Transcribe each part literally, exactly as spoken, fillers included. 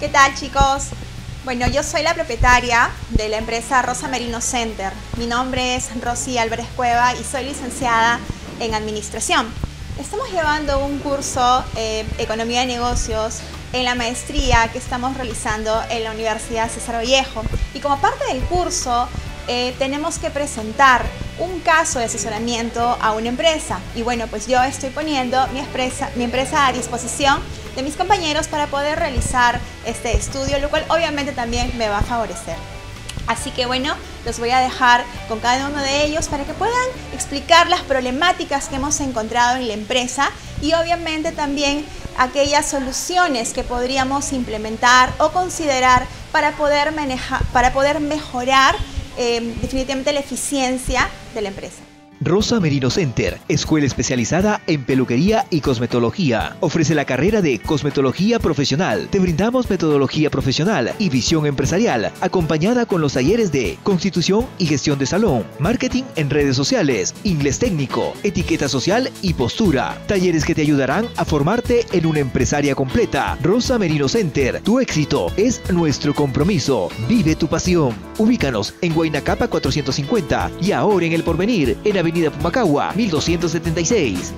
tal, chicos? Bueno, yo soy la propietaria de la empresa Rosa Merino Center. Mi nombre es Rosy Álvarez Cueva y soy licenciada en Administración. Estamos llevando un curso eh, Economía de Negocios en la maestría que estamos realizando en la Universidad César Vallejo. Y como parte del curso eh, tenemos que presentar un caso de asesoramiento a una empresa. Y bueno, pues yo estoy poniendo mi empresa, mi empresa a disposición de mis compañeros para poder realizar este estudio, lo cual obviamente también me va a favorecer. Así que bueno, los voy a dejar con cada uno de ellos para que puedan explicar las problemáticas que hemos encontrado en la empresa y obviamente también aquellas soluciones que podríamos implementar o considerar para poder, manejar, para poder mejorar eh, definitivamente la eficiencia de la empresa. Rosa Merino Center, escuela especializada en peluquería y cosmetología. Ofrece la carrera de cosmetología profesional. Te brindamos metodología profesional y visión empresarial, acompañada con los talleres de constitución y gestión de salón, marketing en redes sociales, inglés técnico, etiqueta social y postura. Talleres que te ayudarán a formarte en una empresaria completa. Rosa Merino Center, tu éxito es nuestro compromiso. Vive tu pasión. Ubícanos en Huayna Capac cuatrocientos cincuenta y ahora en El Porvenir, en Avenida Pumacahua, mil doscientos setenta y seis.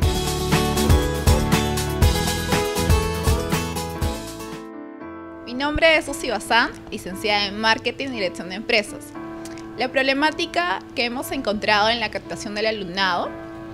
Mi nombre es Susi Bazán, licenciada en Marketing y Dirección de Empresas. La problemática que hemos encontrado en la captación del alumnado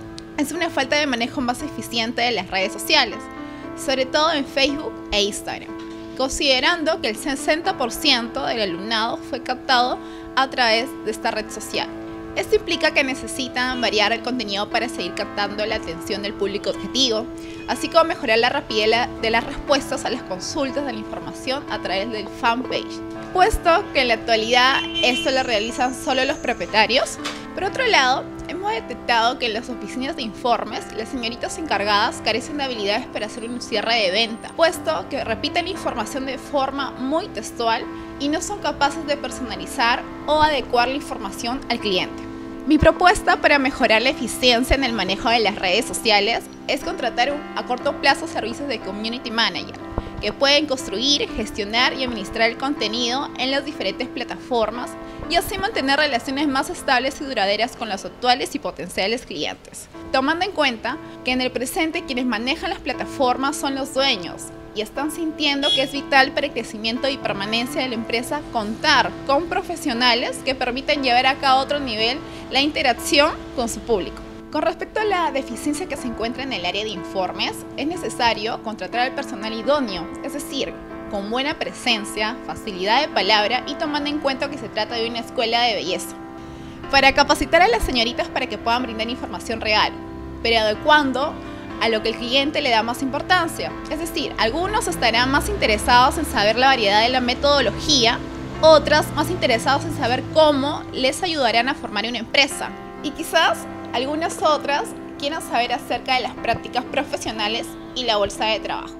es una falta de manejo más eficiente de las redes sociales, sobre todo en Facebook e Instagram, considerando que el sesenta por ciento del alumnado fue captado a través de esta red social. Esto implica que necesitan variar el contenido para seguir captando la atención del público objetivo, así como mejorar la rapidez de las respuestas a las consultas de la información a través del fanpage, puesto que en la actualidad esto lo realizan solo los propietarios. Por otro lado, hemos detectado que en las oficinas de informes las señoritas encargadas carecen de habilidades para hacer un cierre de venta, puesto que repiten la información de forma muy textual y no son capaces de personalizar o adecuar la información al cliente. Mi propuesta para mejorar la eficiencia en el manejo de las redes sociales es contratar un, a corto plazo servicios de Community Manager, que pueden construir, gestionar y administrar el contenido en las diferentes plataformas y así mantener relaciones más estables y duraderas con los actuales y potenciales clientes. Tomando en cuenta que en el presente quienes manejan las plataformas son los dueños y están sintiendo que es vital para el crecimiento y permanencia de la empresa contar con profesionales que permitan llevar a cabo a otro nivel la interacción con su público. Con respecto a la deficiencia que se encuentra en el área de informes, es necesario contratar al personal idóneo, es decir, con buena presencia, facilidad de palabra y tomando en cuenta que se trata de una escuela de belleza, para capacitar a las señoritas para que puedan brindar información real, pero adecuando a lo que el cliente le da más importancia. Es decir, algunos estarán más interesados en saber la variedad de la metodología, otras más interesados en saber cómo les ayudarán a formar una empresa y quizás algunas otras quieran saber acerca de las prácticas profesionales y la bolsa de trabajo.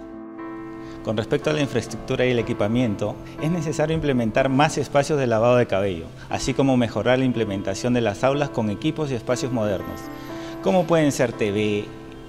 Con respecto a la infraestructura y el equipamiento, es necesario implementar más espacios de lavado de cabello, así como mejorar la implementación de las aulas con equipos y espacios modernos, como pueden ser T V,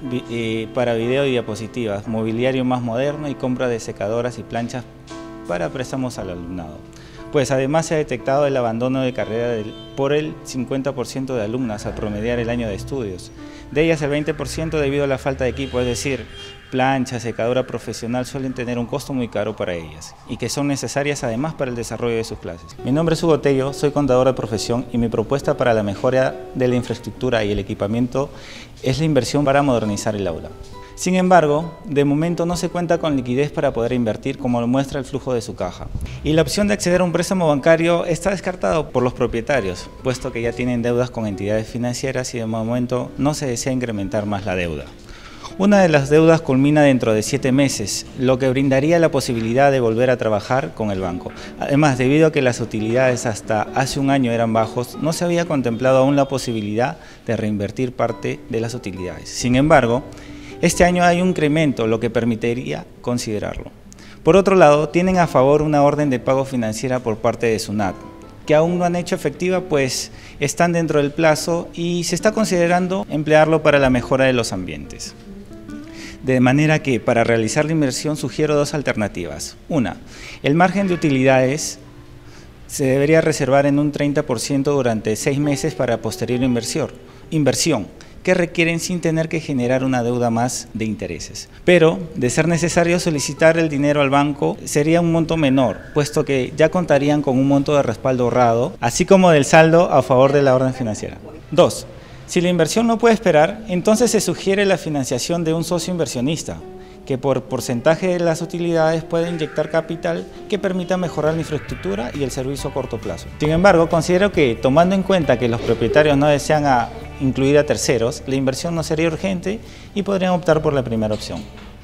eh, para video y diapositivas, mobiliario más moderno y compra de secadoras y planchas para préstamos al alumnado. Pues además se ha detectado el abandono de carrera del, por el cincuenta por ciento de alumnas al promediar el año de estudios. De ellas el veinte por ciento debido a la falta de equipo, es decir, plancha, secadora profesional suelen tener un costo muy caro para ellas y que son necesarias además para el desarrollo de sus clases. Mi nombre es Hugo Tello, soy contador de profesión y mi propuesta para la mejora de la infraestructura y el equipamiento es la inversión para modernizar el aula. Sin embargo, de momento no se cuenta con liquidez para poder invertir como lo muestra el flujo de su caja. Y la opción de acceder a un préstamo bancario está descartado por los propietarios, puesto que ya tienen deudas con entidades financieras y de momento no se desea incrementar más la deuda. Una de las deudas culmina dentro de siete meses, lo que brindaría la posibilidad de volver a trabajar con el banco. Además, debido a que las utilidades hasta hace un año eran bajos, no se había contemplado aún la posibilidad de reinvertir parte de las utilidades. Sin embargo, este año hay un incremento, lo que permitiría considerarlo. Por otro lado, tienen a favor una orden de pago financiera por parte de SUNAT, que aún no han hecho efectiva, pues están dentro del plazo y se está considerando emplearlo para la mejora de los ambientes. De manera que para realizar la inversión sugiero dos alternativas. Una, el margen de utilidades se debería reservar en un treinta por ciento durante seis meses para posterior inversión, inversión que requieren sin tener que generar una deuda más de intereses. Pero, de ser necesario solicitar el dinero al banco, sería un monto menor, puesto que ya contarían con un monto de respaldo ahorrado, así como del saldo a favor de la orden financiera. Dos, si la inversión no puede esperar, entonces se sugiere la financiación de un socio inversionista, que por porcentaje de las utilidades puede inyectar capital que permita mejorar la infraestructura y el servicio a corto plazo. Sin embargo, considero que, tomando en cuenta que los propietarios no desean a incluir a terceros, la inversión no sería urgente y podrían optar por la primera opción.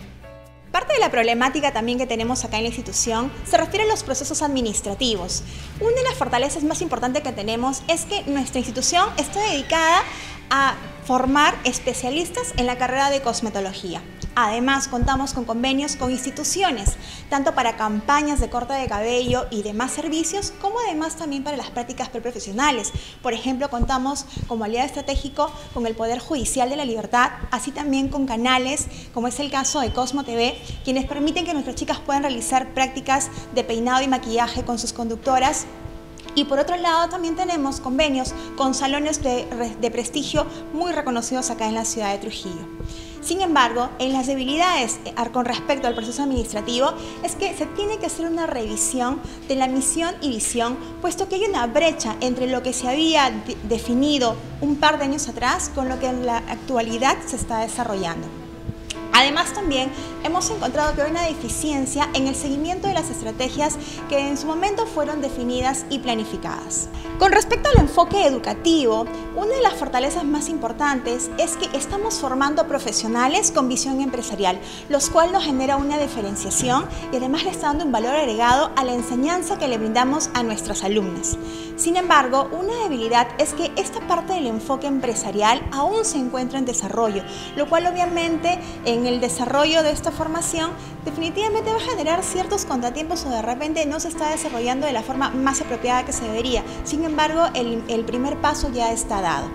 Parte de la problemática también que tenemos acá en la institución se refiere a los procesos administrativos. Una de las fortalezas más importantes que tenemos es que nuestra institución está dedicada a formar especialistas en la carrera de cosmetología. Además, contamos con convenios con instituciones, tanto para campañas de corte de cabello y demás servicios, como además también para las prácticas preprofesionales. Por ejemplo, contamos como aliado estratégico con el Poder Judicial de la Libertad, así también con canales, como es el caso de Cosmo T V, quienes permiten que nuestras chicas puedan realizar prácticas de peinado y maquillaje con sus conductoras. Y por otro lado también tenemos convenios con salones de, de prestigio muy reconocidos acá en la ciudad de Trujillo. Sin embargo, en las debilidades con respecto al proceso administrativo es que se tiene que hacer una revisión de la misión y visión, puesto que hay una brecha entre lo que se había de- definido un par de años atrás con lo que en la actualidad se está desarrollando. Además, también hemos encontrado que hay una deficiencia en el seguimiento de las estrategias que en su momento fueron definidas y planificadas. Con respecto al enfoque educativo, una de las fortalezas más importantes es que estamos formando profesionales con visión empresarial, los cuales nos genera una diferenciación y además le está dando un valor agregado a la enseñanza que le brindamos a nuestras alumnas. Sin embargo, una debilidad es que esta parte del enfoque empresarial aún se encuentra en desarrollo, lo cual obviamente en el desarrollo de esta formación definitivamente va a generar ciertos contratiempos o de repente no se está desarrollando de la forma más apropiada que se debería. Sin embargo, el, el primer paso ya está dado.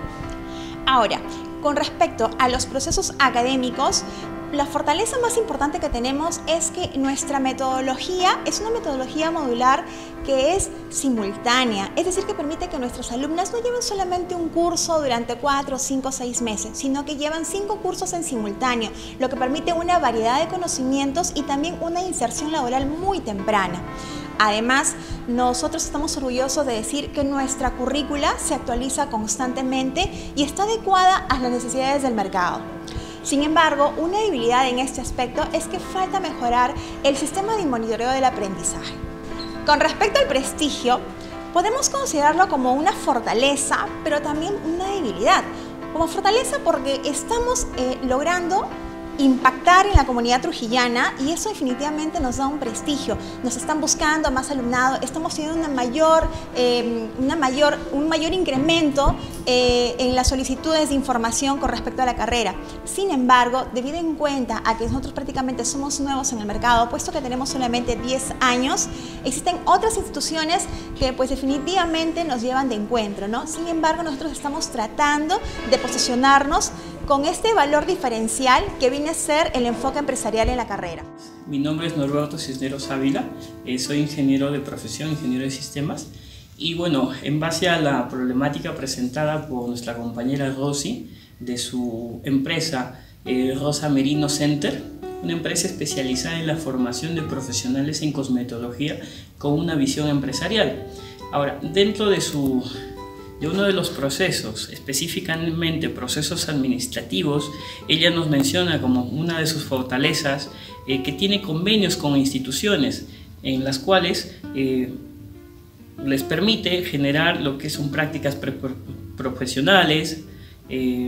Ahora, con respecto a los procesos académicos, la fortaleza más importante que tenemos es que nuestra metodología es una metodología modular que es simultánea, es decir, que permite que nuestras alumnas no lleven solamente un curso durante cuatro, cinco, seis meses, sino que llevan cinco cursos en simultáneo, lo que permite una variedad de conocimientos y también una inserción laboral muy temprana. Además, nosotros estamos orgullosos de decir que nuestra currícula se actualiza constantemente y está adecuada a las necesidades del mercado. Sin embargo, una debilidad en este aspecto es que falta mejorar el sistema de monitoreo del aprendizaje. Con respecto al prestigio, podemos considerarlo como una fortaleza, pero también una debilidad. Como fortaleza porque estamos eh, logrando impactar en la comunidad trujillana y eso definitivamente nos da un prestigio. Nos están buscando más alumnado, estamos teniendo una mayor, eh, una mayor, un mayor incremento eh, en las solicitudes de información con respecto a la carrera. Sin embargo, debido en cuenta a que nosotros prácticamente somos nuevos en el mercado, puesto que tenemos solamente diez años, existen otras instituciones que pues definitivamente nos llevan de encuentro, ¿no? Sin embargo, nosotros estamos tratando de posicionarnos con este valor diferencial que viene a ser el enfoque empresarial en la carrera. Mi nombre es Norberto Cisneros Ávila, eh, soy ingeniero de profesión, ingeniero de sistemas, y bueno, en base a la problemática presentada por nuestra compañera Rosy de su empresa eh, Rosa Merino Center, una empresa especializada en la formación de profesionales en cosmetología con una visión empresarial. Ahora, dentro de su de uno de los procesos, específicamente procesos administrativos, ella nos menciona como una de sus fortalezas eh, que tiene convenios con instituciones en las cuales eh, les permite generar lo que son prácticas profesionales eh,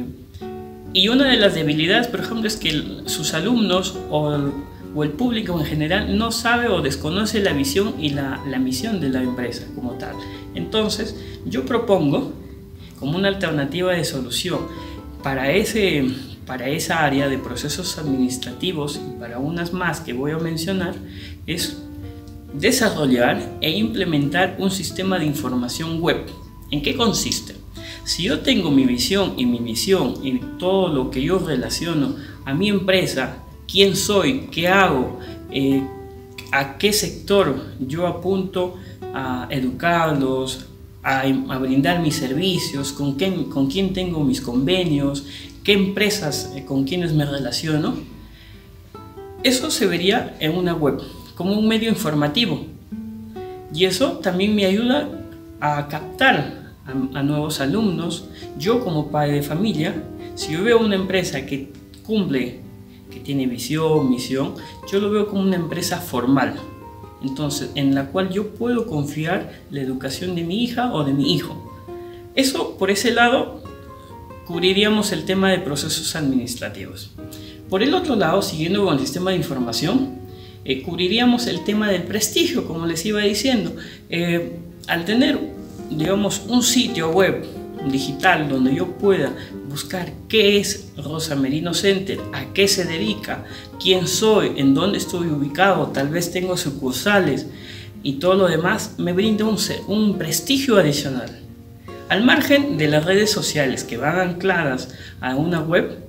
y una de las debilidades, por ejemplo, es que el, sus alumnos o el, o el público en general no sabe o desconoce la visión y la, la misión de la empresa como tal. Entonces, yo propongo como una alternativa de solución para, ese, para esa área de procesos administrativos y para unas más que voy a mencionar, es desarrollar e implementar un sistema de información web. ¿En qué consiste? Si yo tengo mi visión y mi misión y todo lo que yo relaciono a mi empresa, quién soy, qué hago, eh, a qué sector yo apunto a educarlos, a, a brindar mis servicios, con quién, con quién tengo mis convenios, qué empresas eh, con quienes me relaciono. Eso se vería en una web, como un medio informativo. Y eso también me ayuda a captar a, a nuevos alumnos. Yo como padre de familia, si yo veo una empresa que cumple, que tiene visión, misión, yo lo veo como una empresa formal. Entonces, en la cual yo puedo confiar la educación de mi hija o de mi hijo. Eso, por ese lado, cubriríamos el tema de procesos administrativos. Por el otro lado, siguiendo con el sistema de información, eh, cubriríamos el tema del prestigio, como les iba diciendo. Eh, al tener, digamos, un sitio web digital donde yo pueda buscar qué es Rosa Merino Center, a qué se dedica, quién soy, en dónde estoy ubicado, tal vez tengo sucursales y todo lo demás, me brinda un, un prestigio adicional. Al margen de las redes sociales que van ancladas a una web,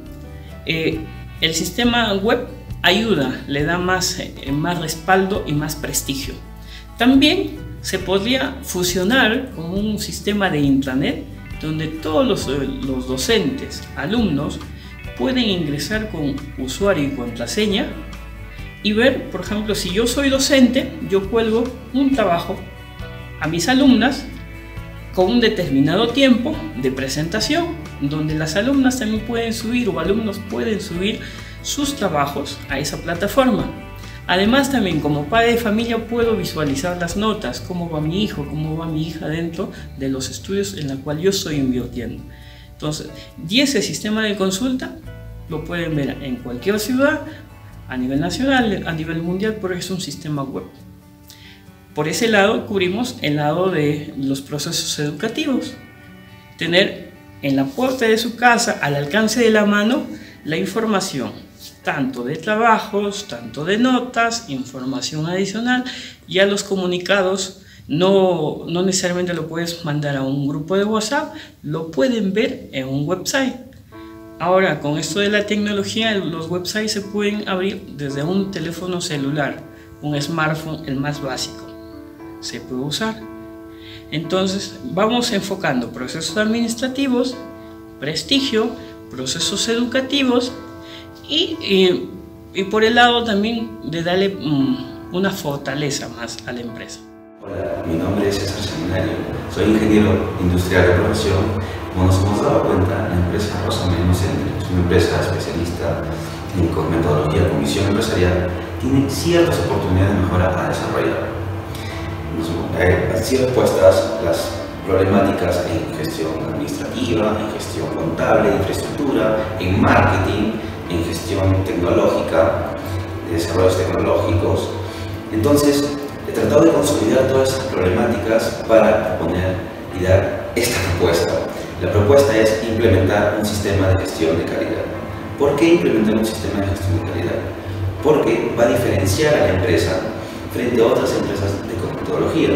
eh, el sistema web ayuda, le da más, eh, más respaldo y más prestigio. También se podría fusionar con un sistema de intranet donde todos los, los docentes, alumnos, pueden ingresar con usuario y contraseña y ver, por ejemplo, si yo soy docente, yo cuelgo un trabajo a mis alumnas con un determinado tiempo de presentación, donde las alumnas también pueden subir o alumnos pueden subir sus trabajos a esa plataforma. Además, también como padre de familia puedo visualizar las notas, cómo va mi hijo, cómo va mi hija dentro de los estudios en los cuales yo estoy invirtiendo. Entonces, y ese sistema de consulta lo pueden ver en cualquier ciudad, a nivel nacional, a nivel mundial, porque es un sistema web. Por ese lado cubrimos el lado de los procesos educativos. Tener en la puerta de su casa, al alcance de la mano, la información, tanto de trabajos, tanto de notas, información adicional. Ya los comunicados no, no necesariamente lo puedes mandar a un grupo de WhatsApp, lo pueden ver en un website. Ahora, con esto de la tecnología, los websites se pueden abrir desde un teléfono celular, un smartphone, el más básico. Se puede usar. Entonces, vamos enfocando procesos administrativos, prestigio, procesos educativos y, y, y por el lado también de darle um, una fortaleza más a la empresa. Hola, mi nombre es César Seminario, soy ingeniero industrial de profesión. Como nos hemos dado cuenta, la empresa Rosa Merino Center es una empresa especialista en cosmetología con visión empresarial, tiene ciertas oportunidades de mejora a desarrollar. Han sido expuestas las problemáticas en gestión administrativa, en gestión contable, en infraestructura, en marketing, en gestión tecnológica, de desarrollos tecnológicos. Entonces, he tratado de consolidar todas esas problemáticas para proponer y dar esta propuesta. La propuesta es implementar un sistema de gestión de calidad. ¿Por qué implementar un sistema de gestión de calidad? Porque va a diferenciar a la empresa frente a otras empresas de cosmetología.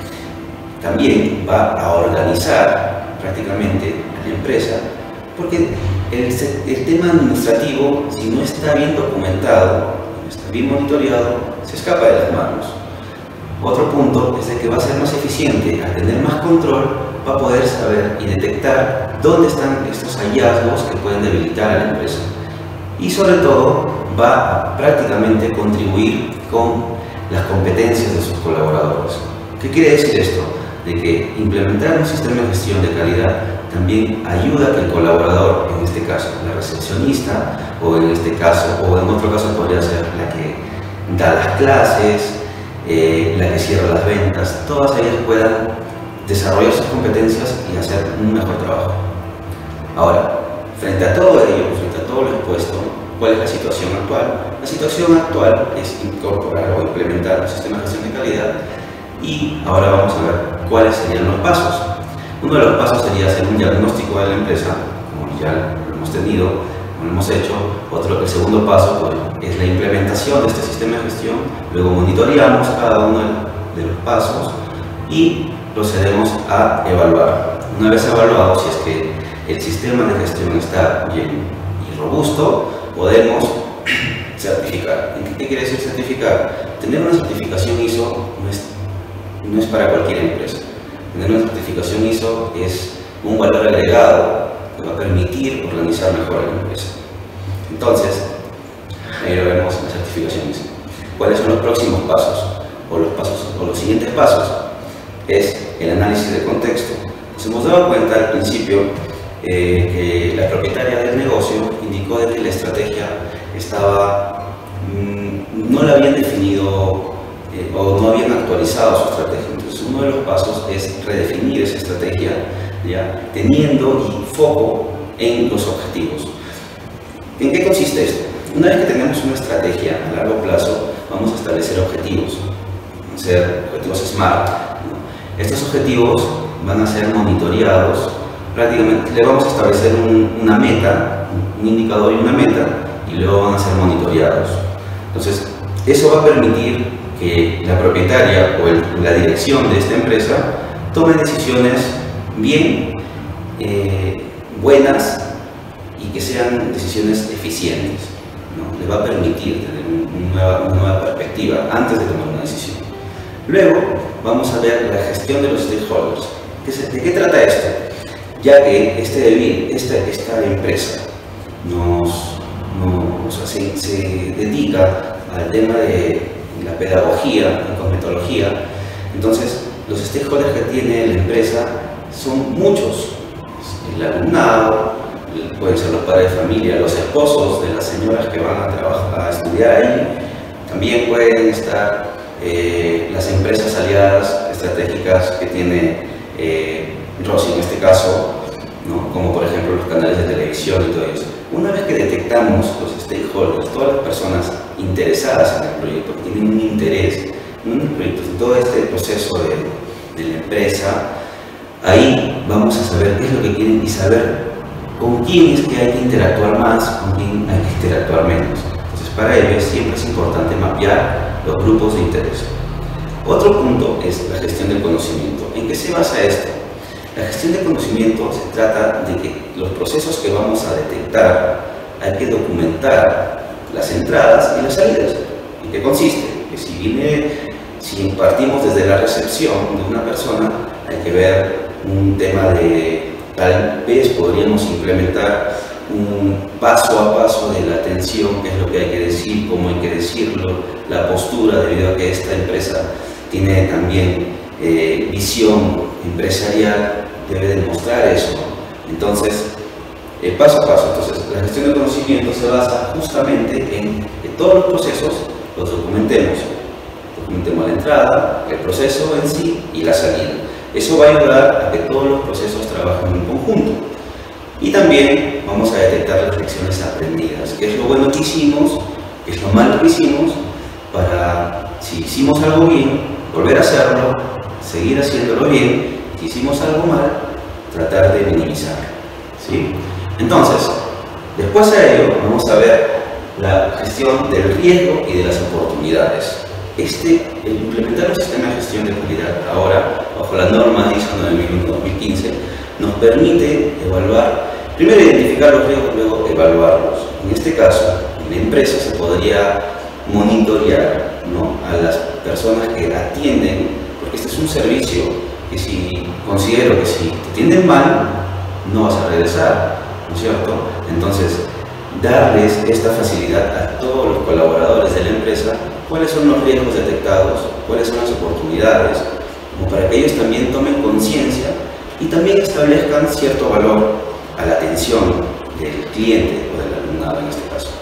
También va a organizar prácticamente a la empresa, porque el, el tema administrativo, si no está bien documentado, no está bien monitoreado, se escapa de las manos. Otro punto es de que va a ser más eficiente, al tener más control, va a poder saber y detectar dónde están estos hallazgos que pueden debilitar a la empresa. Y sobre todo, va a prácticamente contribuir con las competencias de sus colaboradores. ¿Qué quiere decir esto? De que implementar un sistema de gestión de calidad también ayuda a que el colaborador, en este caso la recepcionista, o en este caso, o en otro caso podría ser la que da las clases, eh, la que cierra las ventas, todas ellas puedan desarrollar sus competencias y hacer un mejor trabajo. Ahora, frente a todo ello, frente a todo lo expuesto, ¿cuál es la situación actual? La situación actual es incorporar o implementar un sistema de gestión de calidad y ahora vamos a ver cuáles serían los pasos. Uno de los pasos sería hacer un diagnóstico de la empresa, como ya lo hemos tenido, como lo hemos hecho. Otro, el segundo paso pues, es la implementación de este sistema de gestión. Luego monitoreamos cada uno de los pasos y procedemos a evaluar. Una vez evaluado, si es que el sistema de gestión está bien y robusto, podemos certificar. ¿Qué quiere decir certificar? Tener una certificación I S O no es, no es para cualquier empresa. Tener una certificación I S O es un valor agregado que va a permitir organizar mejor a la empresa. Entonces, ahí lo vemos en la certificación I S O. ¿Cuáles son los próximos pasos? O los, pasos, o los siguientes pasos es el análisis de contexto. Nos hemos dado cuenta al principio eh, que la propietaria del negocio indicó de que la estrategia estaba, mmm, no la habían definido eh, o no habían actualizado su estrategia. Entonces uno de los pasos es redefinir esa estrategia, ¿ya? Teniendo y foco en los objetivos. ¿En qué consiste esto? Una vez que tenemos una estrategia a largo plazo, vamos a establecer objetivos, van a ser objetivos SMART, ¿no? Estos objetivos van a ser monitoreados, prácticamente le vamos a establecer un, una meta, un indicador y una meta, y luego van a ser monitoreados. Entonces, eso va a permitir que la propietaria o el, la dirección de esta empresa tome decisiones bien eh, buenas y que sean decisiones eficientes, ¿no? Le va a permitir tener un, un nueva, una nueva perspectiva antes de tomar una decisión. Luego vamos a ver la gestión de los stakeholders. ¿De qué trata esto? Ya que este, esta, esta empresa nos, nos, o sea, se, se dedica al tema de la pedagogía, la cosmetología, entonces los stakeholders que tiene la empresa son muchos. El alumnado, pueden ser los padres de familia, los esposos de las señoras que van a trabajar, a estudiar ahí, también pueden estar eh, las empresas aliadas estratégicas que tiene eh, Rosy en este caso, ¿no? Como por ejemplo los canales de televisión y todo eso. Una vez que detectamos los stakeholders, todas las personas interesadas en el proyecto, que tienen un interés en el proyecto, en todo este proceso de, de la empresa, ahí vamos a saber qué es lo que quieren y saber con quién es que hay que interactuar más, con quién hay que interactuar menos. Entonces, para ello siempre es importante mapear los grupos de interés. Otro punto es la gestión del conocimiento. ¿En qué se basa esto? La gestión del conocimiento se trata de que los procesos que vamos a detectar hay que documentar las entradas y las salidas. ¿En qué consiste? Que si viene, si partimos desde la recepción de una persona, hay que ver un tema de tal vez podríamos implementar un paso a paso de la atención, qué es lo que hay que decir, cómo hay que decirlo, la postura, debido a que esta empresa tiene también eh, visión empresarial, debe demostrar eso. Entonces, eh, paso a paso. Entonces, la gestión del conocimiento se basa justamente en que todos los procesos los documentemos. Documentemos la entrada, el proceso en sí y la salida. Eso va a ayudar a que todos los procesos trabajen en conjunto. Y también vamos a detectar las lecciones aprendidas, qué es lo bueno que hicimos, qué es lo malo que hicimos, para, si hicimos algo bien, volver a hacerlo, seguir haciéndolo bien, si hicimos algo mal, tratar de minimizar, ¿sí? Entonces, después de ello, vamos a ver la gestión del riesgo y de las oportunidades. Este, el implementar un sistema de gestión de calidad ahora, bajo la norma I S O nueve mil uno dos mil quince, nos permite evaluar, primero identificar los riesgos, luego evaluarlos. En este caso, en la empresa se podría monitorear, ¿no?, a las personas que atienden, porque este es un servicio que si considero que si te atienden mal, no vas a regresar, ¿no es cierto? Entonces, darles esta facilidad a todos los colaboradores de la empresa, cuáles son los riesgos detectados, cuáles son las oportunidades, como para que ellos también tomen conciencia y también establezcan cierto valor a la atención del cliente o del alumnado en este caso.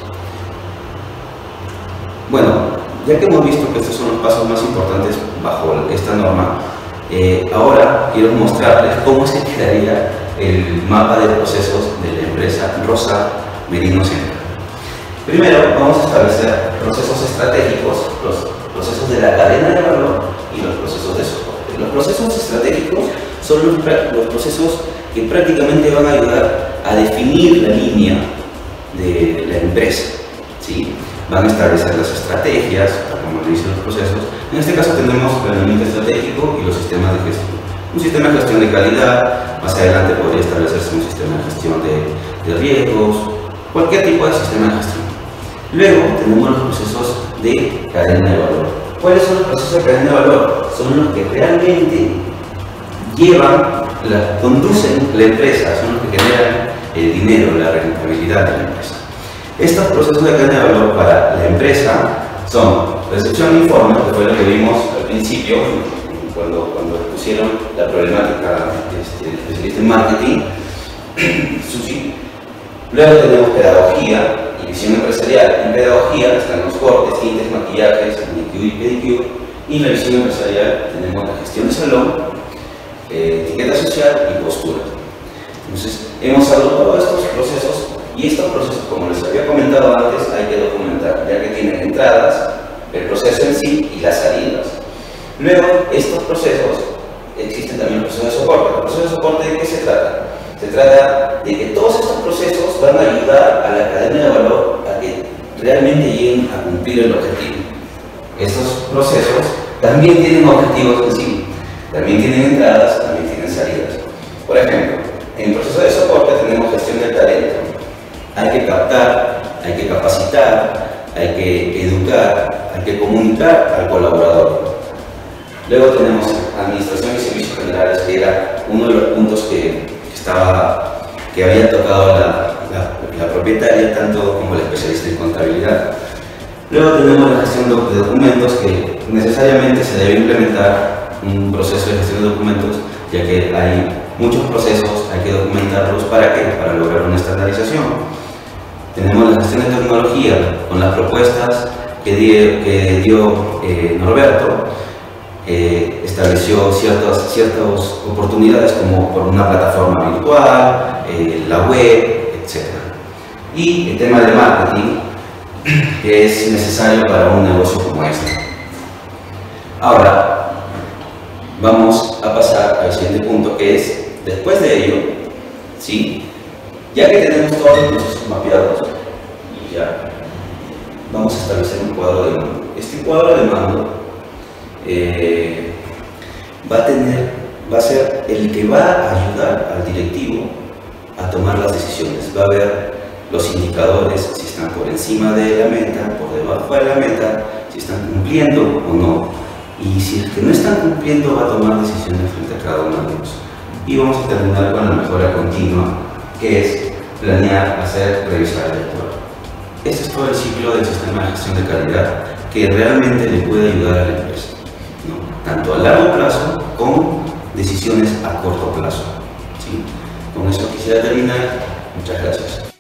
Bueno, ya que hemos visto que estos son los pasos más importantes bajo esta norma, eh, ahora quiero mostrarles cómo se quedaría el mapa de procesos de la empresa Rosa Merino Center. Primero vamos a establecer procesos estratégicos, los procesos de la cadena de valor y los procesos de soporte. Los procesos estratégicos son los, los procesos que prácticamente van a ayudar a definir la línea de la empresa, ¿sí? Van a establecer las estrategias, como lo dicen los procesos. En este caso tenemos el planeamiento estratégico y los sistemas de gestión. Un sistema de gestión de calidad, más adelante podría establecerse un sistema de gestión de, de riesgos, cualquier tipo de sistema de gestión. Luego tenemos los procesos de cadena de valor. ¿Cuáles son los procesos de cadena de valor? Son los que realmente llevan, la, conducen la empresa, son los que generan el dinero, la rentabilidad de la empresa. Estos procesos de cadena de valor para la empresa son recepción de informes, que fue lo que vimos al principio, cuando, cuando pusieron la problemática este, especialista en marketing. Luego tenemos pedagogía y visión empresarial. En pedagogía están los cortes, tintes, maquillajes, manicure y pedicure. Y en la visión empresarial tenemos la gestión de salón, eh, etiqueta social y postura. Entonces, hemos agrupado estos procesos y estos procesos, como les había comentado antes, hay que documentar, ya que tienen entradas, el proceso en sí y las salidas. Luego, estos procesos, existen también los procesos de soporte. ¿El proceso de soporte de qué se trata? Se trata de que todos estos procesos van a ayudar a la cadena de valor a que realmente lleguen a cumplir el objetivo. Estos procesos también tienen objetivos en sí, también tienen entradas, también tienen salidas. Por ejemplo, en el proceso de soporte tenemos gestión del talento. Hay que captar, hay que capacitar, hay que educar, hay que comunicar al colaborador. Luego tenemos administración y servicios generales, que era uno de los puntos que, que, estaba, que había tocado la, la, la propietaria, tanto como la especialista en contabilidad. Luego tenemos la gestión de documentos, que necesariamente se debe implementar un proceso de gestión de documentos, ya que hay muchos procesos, hay que documentarlos. ¿Para qué? Para lograr una estandarización. Tenemos la gestión de tecnología, con las propuestas que, di, que dio eh, Norberto. Eh, estableció ciertas, ciertas oportunidades, como por una plataforma virtual, eh, la web, etcétera. Y el tema de marketing, que es necesario para un negocio como este. Ahora, vamos a pasar al siguiente punto, que es, después de ello, ¿sí? Ya que tenemos todos los procesos mapeados, y ya vamos a establecer un cuadro de mando. Este cuadro de mando Eh, va a tener, va a ser el que va a ayudar al directivo a tomar las decisiones. Va a ver los indicadores, si están por encima de la meta, por debajo de la meta, si están cumpliendo o no. Y si es que no están cumpliendo, va a tomar decisiones frente a cada uno de ellos. Y vamos a terminar con la mejora continua, que es planear, hacer, revisar y actuar. Este es todo el ciclo del sistema de gestión de calidad, que realmente le puede ayudar a la empresa, ¿no? Tanto a largo plazo como decisiones a corto plazo, ¿sí? Con eso quisiera terminar. Muchas gracias.